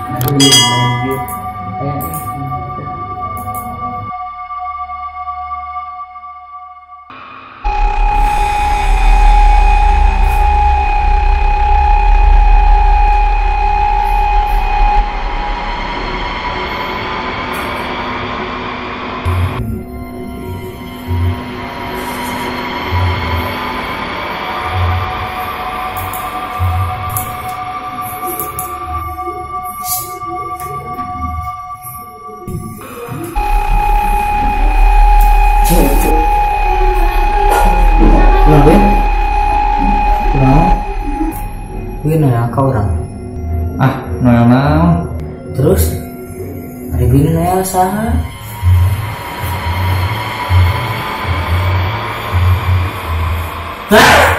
Lanjut. Kenapa? Kenapa? Gue nanya kau orang. Ah, naon? Terus hari ini nanya saha? Hah?